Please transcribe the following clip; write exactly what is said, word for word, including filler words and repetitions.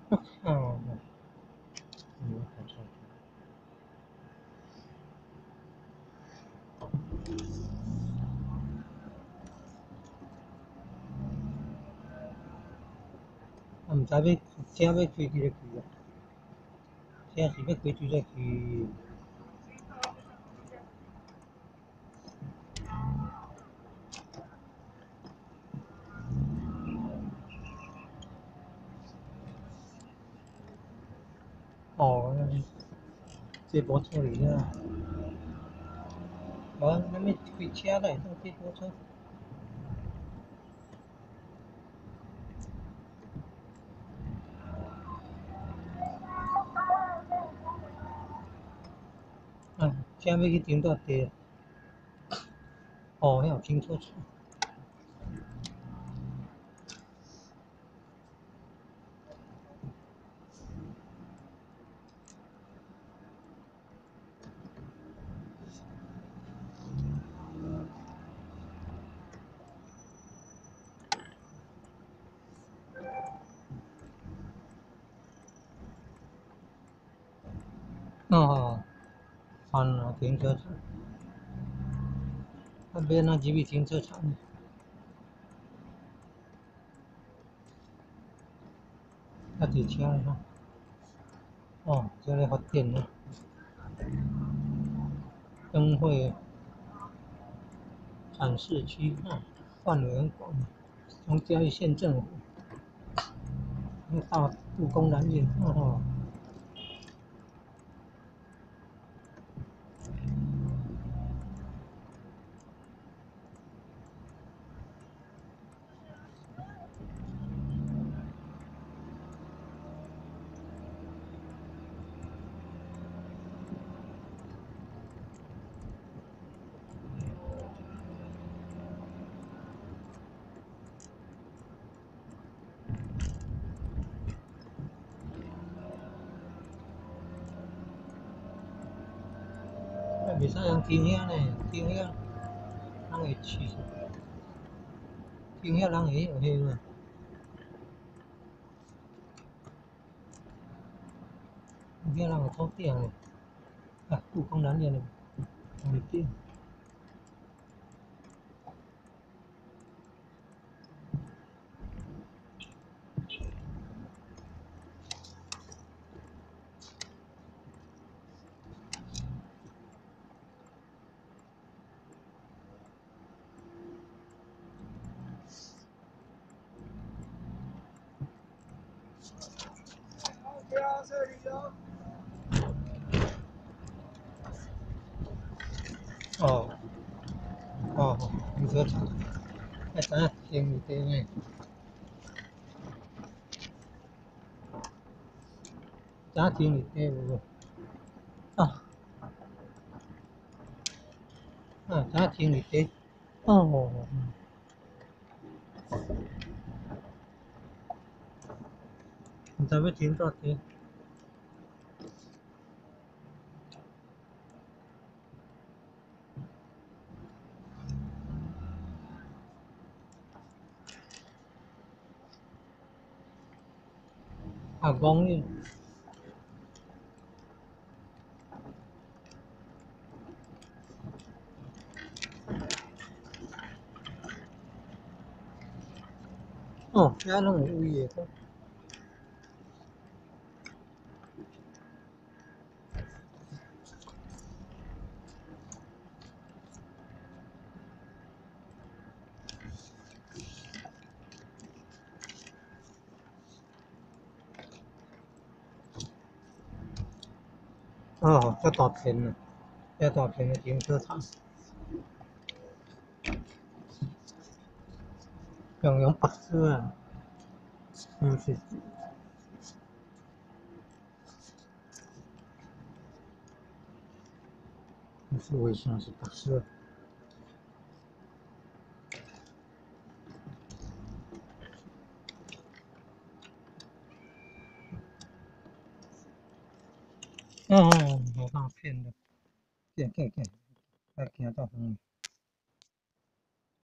哦，嗯，好像。啊，毋知要啥要开几个区啊？啥是要开几个区？哦，这无错哩啊。无，咱要开车来当这无错。啊，啥要去停倒地啊？哦，遐有停错处。哦，算了，停车场。啊，要哪入去停车场？啊，伫车嘞吼。哦，这咧发电呢。灯会展示区啊，范围很广，从嘉义县政府到故宫南院，哦。啊，袂使人停遐呢，停遐人会去，停遐人会晓迄个。有遐人会偷电的。啊，故宫南院的没电。哦，哦，停车场，啊，知影停伫底呢？知影停伫底无？啊，啊，知影停伫底？哦，毋知要停倒底。啊，公园。哦，遐拢有位的。哦，遮大片啊，遮大片的停车场。用用白色啊，嗯是。不是卫生，是白色。哦，无当骗的，见见见，要行到远。